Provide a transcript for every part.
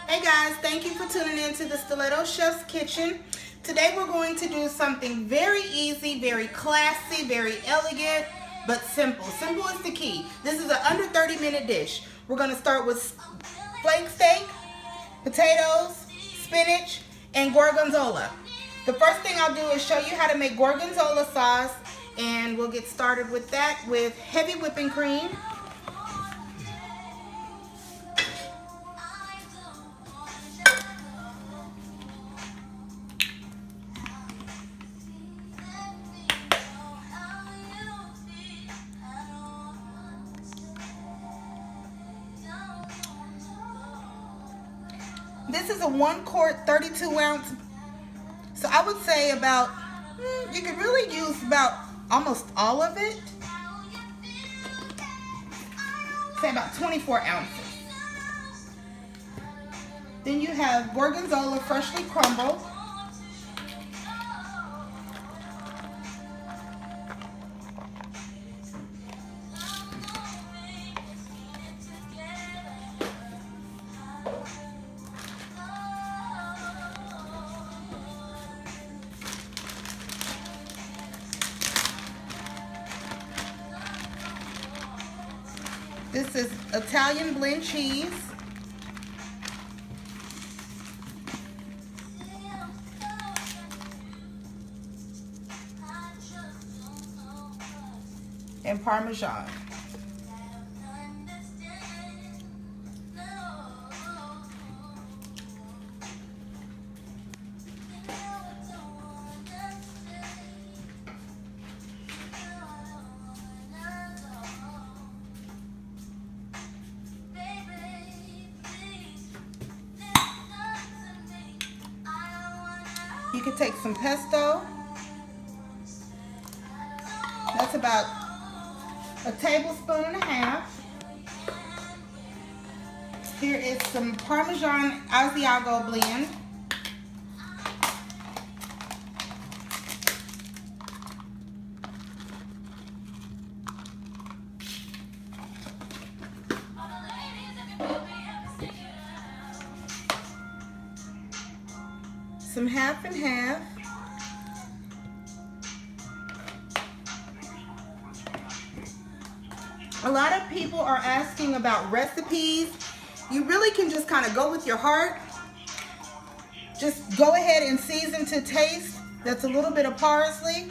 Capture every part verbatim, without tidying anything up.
Hey guys, thank you for tuning in to the Stiletto Chef's Kitchen. Today we're going to do something very easy, very classy, very elegant, but simple. Simple is the key. This is an under thirty minute dish. We're going to start with flank steak, potatoes, spinach, and gorgonzola. The first thing I'll do is show you how to make gorgonzola sauce, and we'll get started with that with heavy whipping cream. This is a one quart, thirty-two ounce. So I would say about, mm, you could really use about almost all of it. Say about twenty-four ounces. Then you have gorgonzola freshly crumbled. This is Italian blend cheese. And Parmesan. You could take some pesto. That's about a tablespoon and a half. Here is some Parmesan Asiago blend. Some half and half. A lot of people are asking about recipes. You really can just kind of go with your heart. Just go ahead and season to taste. That's a little bit of parsley.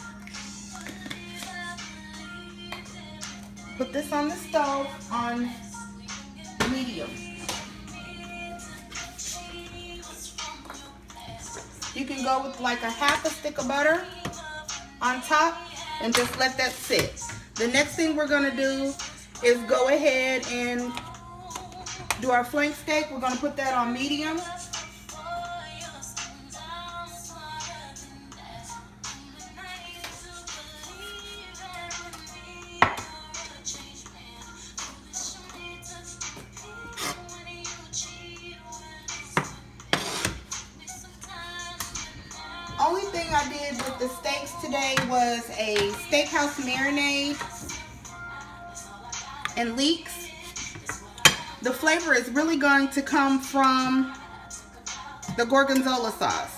Put this on the stove on medium. You can go with like a half a stick of butter on top and just let that sit. The next thing we're gonna do is go ahead and do our flank steak. We're gonna put that on medium. Only thing I did with the steaks today was a steakhouse marinade and leeks. The flavor is really going to come from the gorgonzola sauce.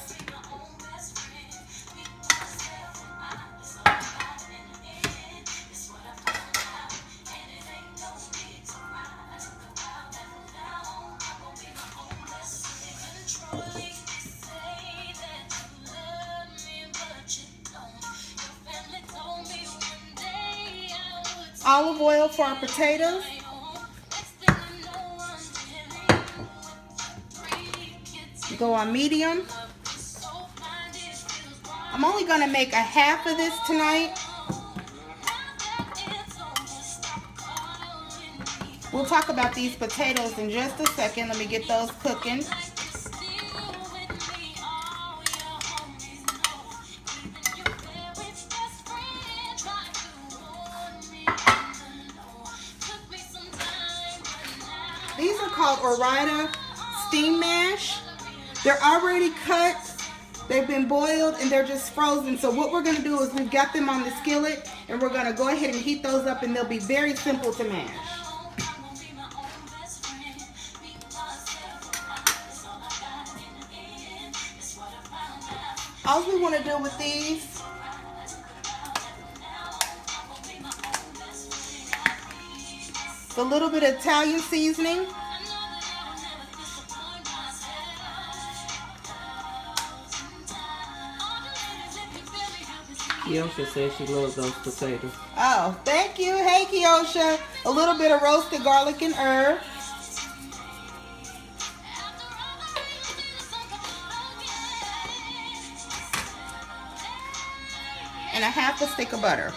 Olive oil for our potatoes. Go on medium. I'm only going to make a half of this tonight. We'll talk about these potatoes in just a second. Let me get those cooking. These are called Ore-Ida steam mash. They're already cut, they've been boiled, and they're just frozen. So what we're gonna do is we've got them on the skillet, and we're gonna go ahead and heat those up, and they'll be very simple to mash. All we want to do with these is a little bit of Italian seasoning. Kiosha says she loves those potatoes. Oh, thank you. Hey, Kiosha. A little bit of roasted garlic and herb. And a half a stick of butter.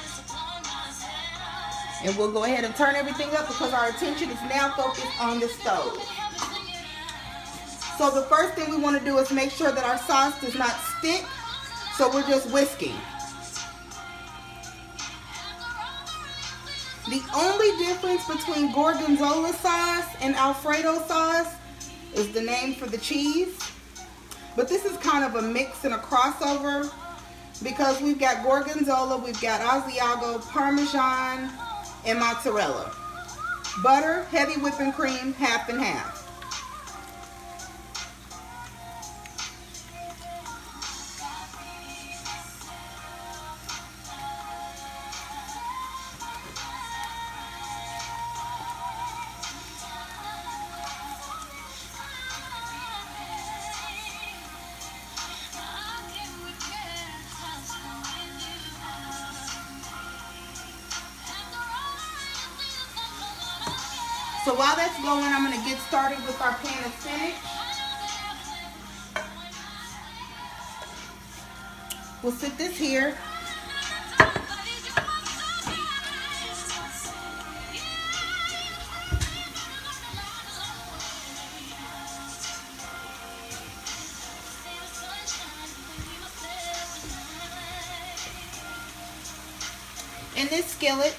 And we'll go ahead and turn everything up because our attention is now focused on the stove. So the first thing we want to do is make sure that our sauce does not stick. So we're just whisking. The only difference between Gorgonzola sauce and Alfredo sauce is the name for the cheese. But this is kind of a mix and a crossover because we've got Gorgonzola, we've got Asiago, Parmesan, and mozzarella. Butter, heavy whipping cream, half and half. So while that's going, I'm going to get started with our pan of spinach. We'll sit this here. In this skillet,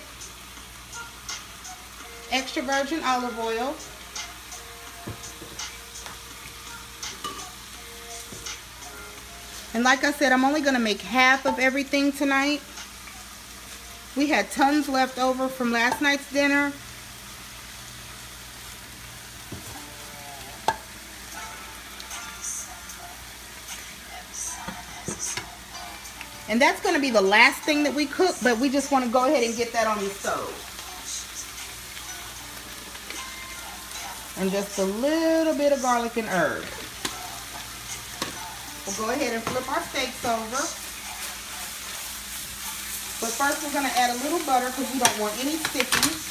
extra virgin olive oil, and like I said, I'm only going to make half of everything tonight. We had tons left over from last night's dinner. And that's going to be the last thing that we cook, but we just want to go ahead and get that on the stove. And just a little bit of garlic and herb. We'll go ahead and flip our steaks over. But first we're going to add a little butter because we don't want any sticking.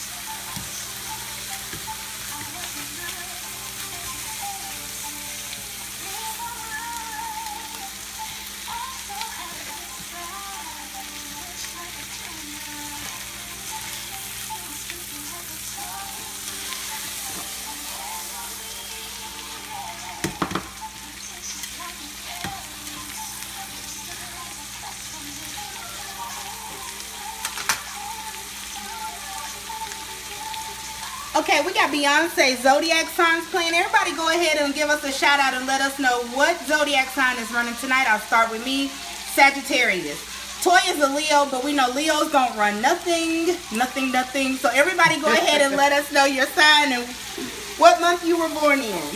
Okay, we got Beyonce's zodiac signs playing. Everybody go ahead and give us a shout out and let us know what zodiac sign is running tonight. I'll start with me, Sagittarius. Toy is a Leo, but we know Leos don't run nothing, nothing, nothing. So everybody go ahead and let us know your sign and what month you were born in.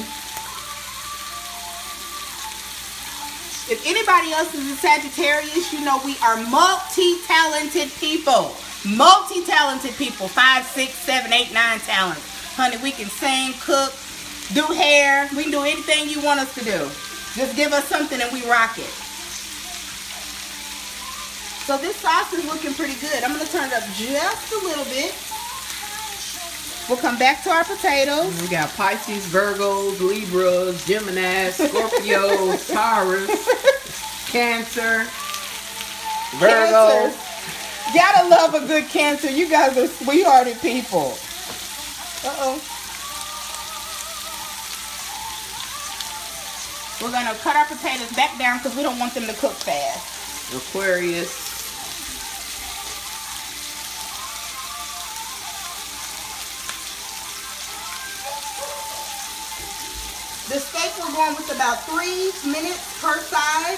If anybody else is a Sagittarius, you know we are multi-talented people. Multi-talented people. Five, six, seven, eight, nine talents. Honey, we can sing, cook, do hair. We can do anything you want us to do. Just give us something and we rock it. So this sauce is looking pretty good. I'm going to turn it up just a little bit. We'll come back to our potatoes. We got Pisces, Virgos, Libras, Geminis, Scorpios, Taurus, Cancer, Virgo. Cancers. Gotta love a good Cancer. You guys are sweethearted people. Uh-oh. We're going to cut our potatoes back down because we don't want them to cook fast. Aquarius. The steak we're going with about three minutes per side.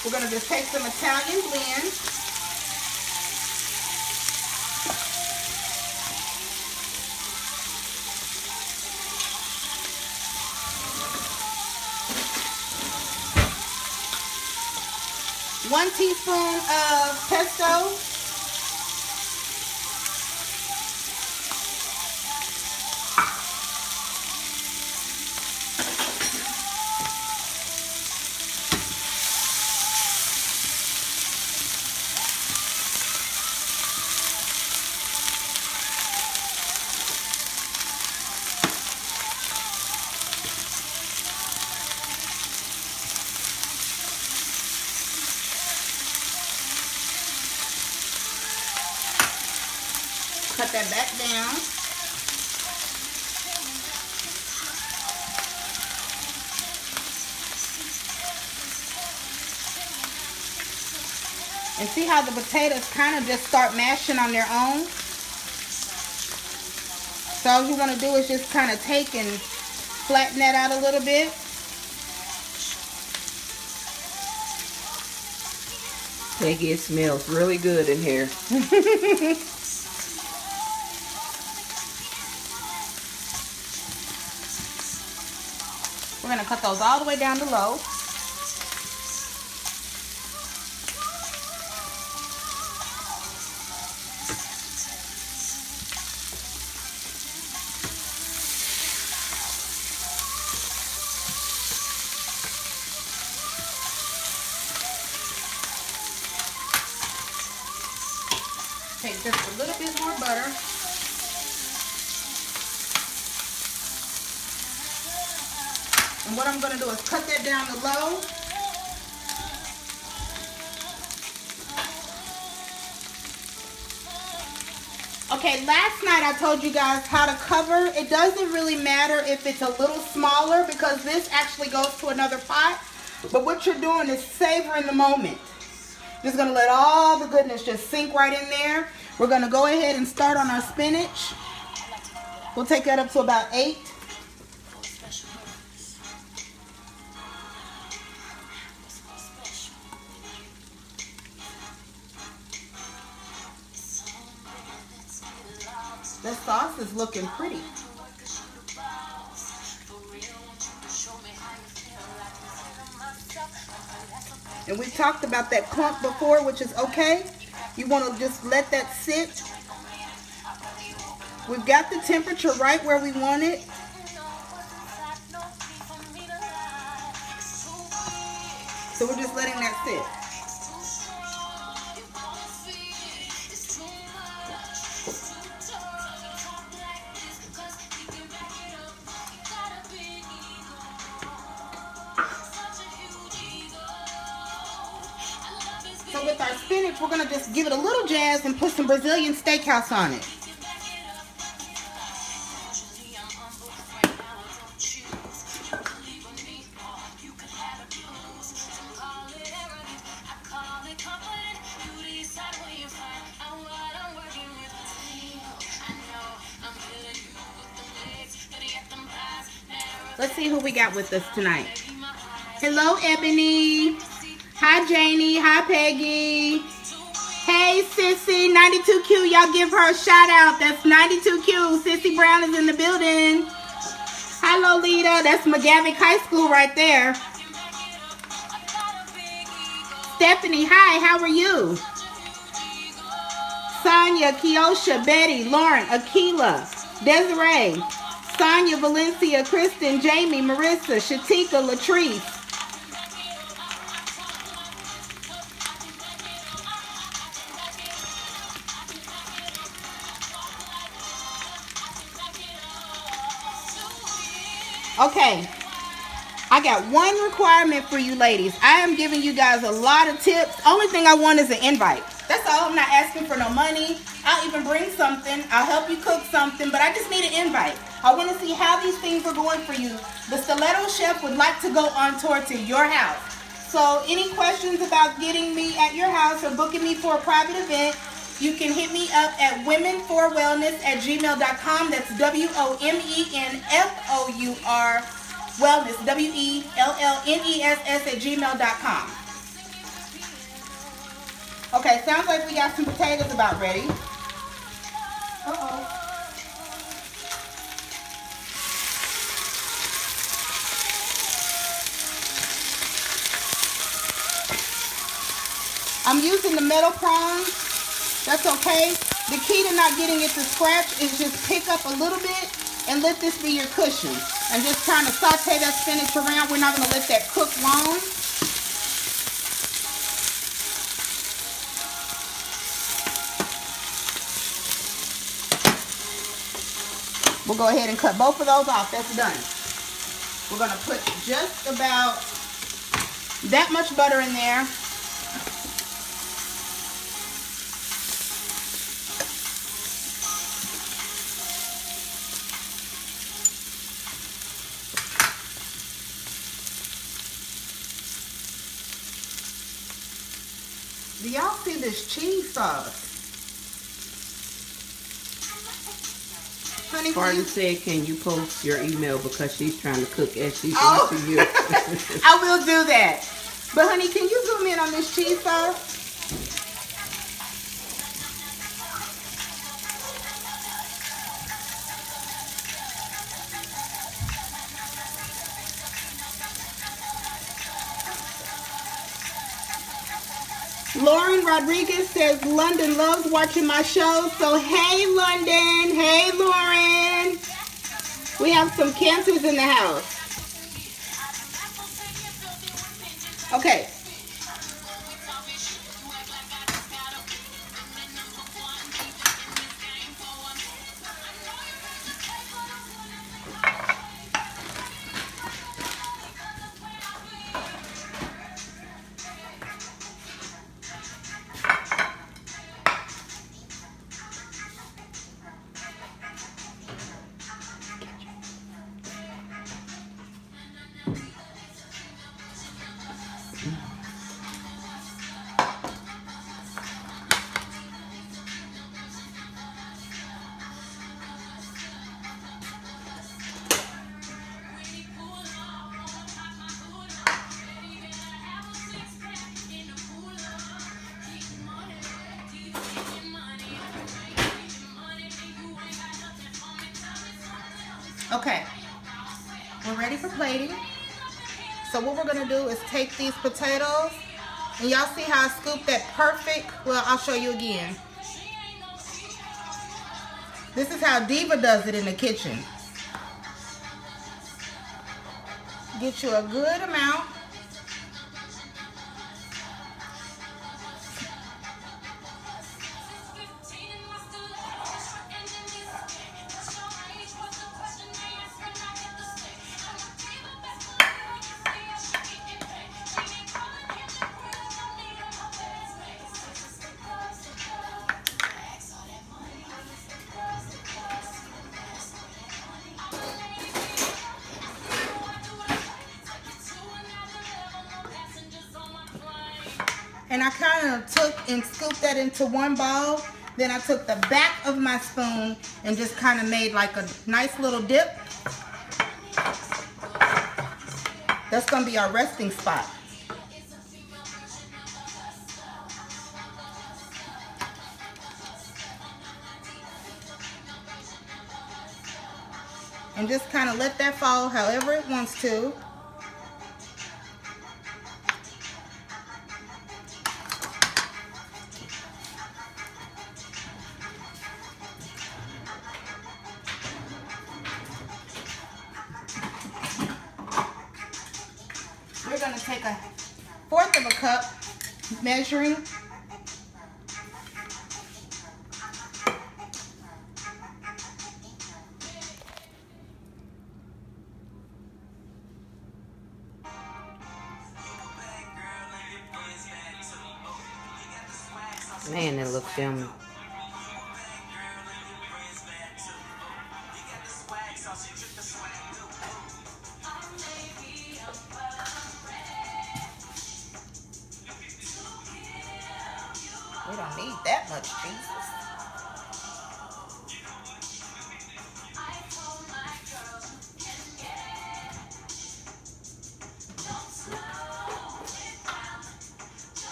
We're going to just take some Italian blend. One teaspoon of pesto. Cut that back down. And see how the potatoes kind of just start mashing on their own? So all you want to do is just kind of take and flatten that out a little bit. Peggy, it smells really good in here. We're going to cut those all the way down to low. Take just a little bit more butter. And what I'm going to do is cut that down to low. Okay, last night I told you guys how to cover. It doesn't really matter if it's a little smaller because this actually goes to another pot. But what you're doing is savoring the moment. Just going to let all the goodness just sink right in there. We're going to go ahead and start on our spinach. We'll take that up to about eight. That sauce is looking pretty. And we talked about that clump before, which is okay. You want to just let that sit. We've got the temperature right where we want it. So we're just letting that sit. So with our spinach, we're going to just give it a little jazz and put some Brazilian steakhouse on it. Let's see who we got with us tonight. Hello, Ebony. Hi, Janie. Hi, Peggy. Hey, Sissy. ninety-two Q. Y'all give her a shout out. That's ninety-two Q. Sissy Brown is in the building. Hi, Lolita. That's McGavick High School right there. Stephanie. Hi. How are you? Sonia, Kiosha, Betty, Lauren, Akila, Desiree, Sonia, Valencia, Kristen, Jamie, Marissa, Shatika, Latrice. Okay, I got one requirement for you ladies. I am giving you guys a lot of tips. Only thing I want is an invite. That's all. I'm not asking for no money. I'll even bring something. I'll help you cook something, but I just need an invite. I want to see how these things are going for you. The Stiletto Chef would like to go on tour to your house. So any questions about getting me at your house or booking me for a private event, you can hit me up at women for wellness at gmail dot com. That's W O M E N F O U R wellness, W E L L N E S S at gmail dot com. Okay, sounds like we got some potatoes about ready. Uh-oh. I'm using the metal prongs. That's okay. The key to not getting it to scratch is just pick up a little bit and let this be your cushion. And just trying to saute that spinach around. We're not going to let that cook long. We'll go ahead and cut both of those off. That's done. We're going to put just about that much butter in there. Do y'all see this cheese sauce? Honey, Barton said, can you post your email because she's trying to cook as she's oh. to you. I will do that. But honey, can you zoom in on this cheese sauce? Lauren Rodriguez says London loves watching my show. So hey London, hey Lauren. We have some cancers in the house. Okay. Okay, we're ready for plating. So what we're gonna do is take these potatoes, and y'all see how I scooped that perfect? Well, I'll show you again. This is how Diva does it in the kitchen. Get you a good amount. And I kind of took and scooped that into one bowl. Then I took the back of my spoon and just kind of made like a nice little dip. That's going to be our resting spot. And just kind of let that fall however it wants to. We're going to take a fourth of a cup, measuring. Man, that looks yummy. We don't need that much cheese.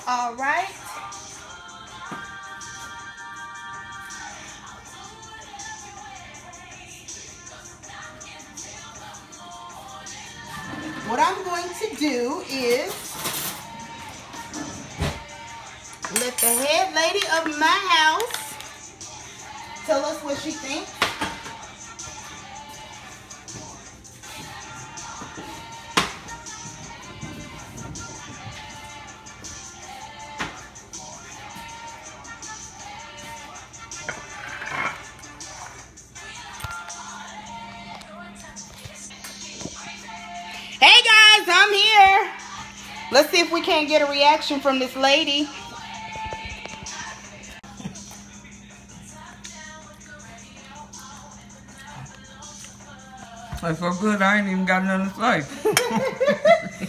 All right. What I'm going to do is let the head lady of my house tell us what she thinks. Hey guys, I'm here. Let's see if we can't get a reaction from this lady. That's so good, I ain't even got nothing to say.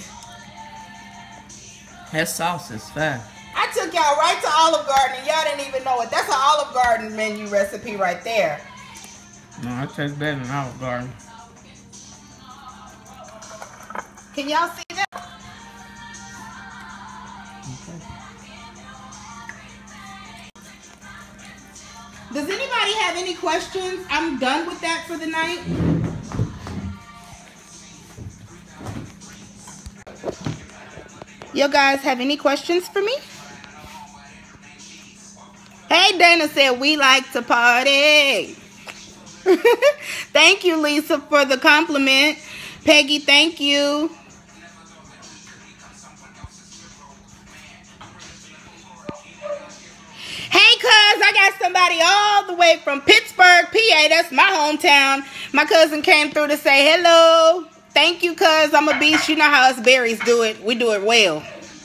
That sauce is fine. I took y'all right to Olive Garden and y'all didn't even know it. That's an Olive Garden menu recipe right there. No, it tastes better than Olive Garden. Can y'all see that? Does anybody have any questions? I'm done with that for the night. You guys have any questions for me? Hey, Dana said we like to party. Thank you, Lisa, for the compliment. Peggy, thank you. Hey, cuz, I got somebody all the way from Pittsburgh, P A. That's my hometown. My cousin came through to say hello. Thank you, cuz. I'm a beast. You know how us berries do it. We do it well.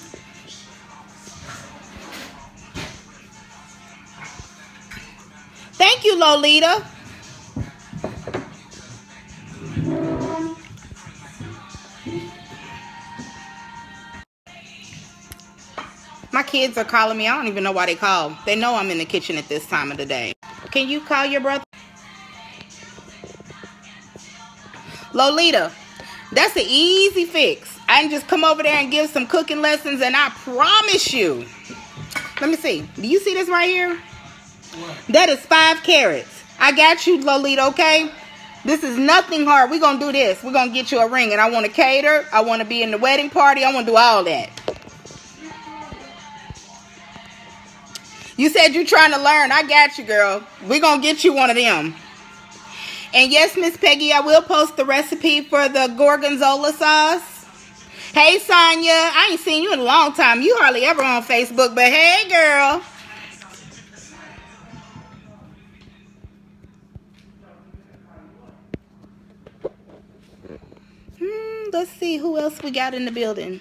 Thank you, Lolita. My kids are calling me. I don't even know why they call. They know I'm in the kitchen at this time of the day. Can you call your brother? Lolita, that's an easy fix. I can just come over there and give some cooking lessons, and I promise you. Let me see. Do you see this right here? What? That is five carrots. I got you, Lolita, okay? This is nothing hard. We're going to do this. We're going to get you a ring, and I want to cater. I want to be in the wedding party. I want to do all that. You said you're trying to learn. I got you, girl. We're going to get you one of them. And yes, Miss Peggy, I will post the recipe for the gorgonzola sauce. Hey, Sonya. I ain't seen you in a long time. You hardly ever on Facebook, but hey, girl. Hmm, let's see who else we got in the building.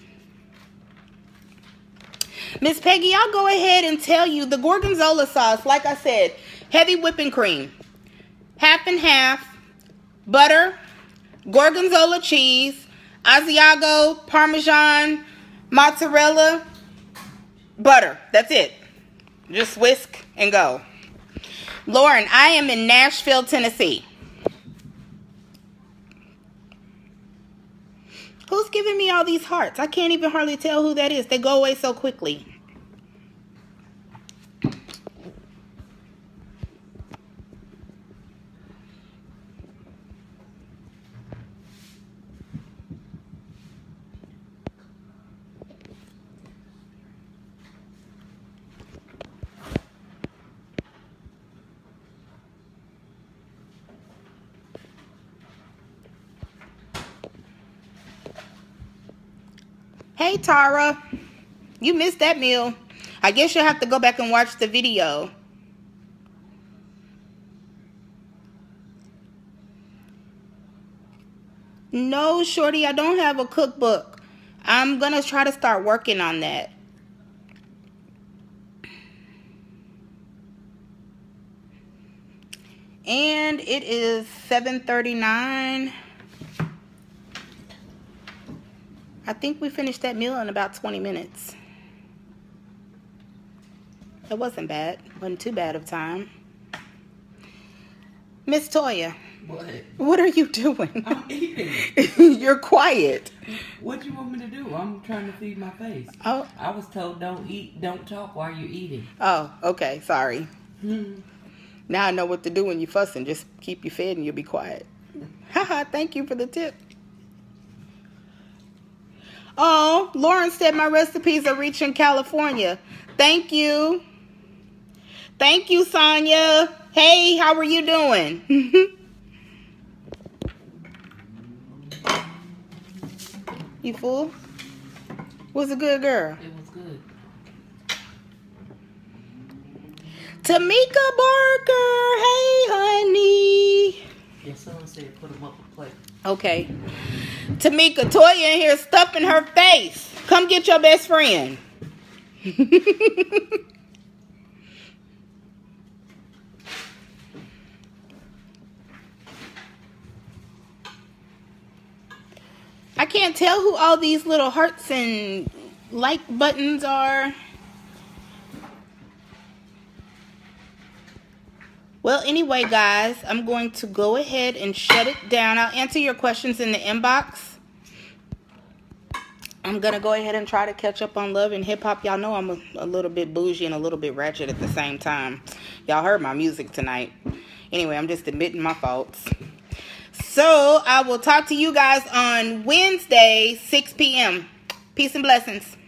Miss Peggy, I'll go ahead and tell you the gorgonzola sauce, like I said, heavy whipping cream, half and half, butter, gorgonzola cheese, Asiago, Parmesan, mozzarella, butter. That's it. Just whisk and go. Lauren, I am in Nashville, Tennessee. Who's giving me all these hearts? I can't even hardly tell who that is. They go away so quickly. Hey, Tara. You missed that meal. I guess you'll have to go back and watch the video. No, Shorty, I don't have a cookbook. I'm going to try to start working on that. And it is seven thirty-nine. I think we finished that meal in about twenty minutes. It wasn't bad. Wasn't too bad of time. Miss Toya, What? What are you doing? I'm eating. You're quiet. What do you want me to do? I'm trying to feed my face. Oh. I was told don't eat, don't talk while you're eating. Oh, okay. Sorry. Hmm. Now I know what to do when you're fussing. Just keep you fed and you'll be quiet. Haha, thank you for the tip. Oh, Lauren said my recipes are reaching California. Thank you. Thank you, Sonia. Hey, how are you doing? You full? Was a good girl. It was good. Tamika Barker. Hey, honey. Your son said put him up a plate. Okay. Tamika, Toya in here stuffing her face. Come get your best friend. I can't tell who all these little hearts and like buttons are. Well, anyway, guys, I'm going to go ahead and shut it down. I'll answer your questions in the inbox. I'm going to go ahead and try to catch up on Love and Hip Hop. Y'all know I'm a, a little bit bougie and a little bit ratchet at the same time. Y'all heard my music tonight. Anyway, I'm just admitting my faults. So, I will talk to you guys on Wednesday, six p.m. Peace and blessings.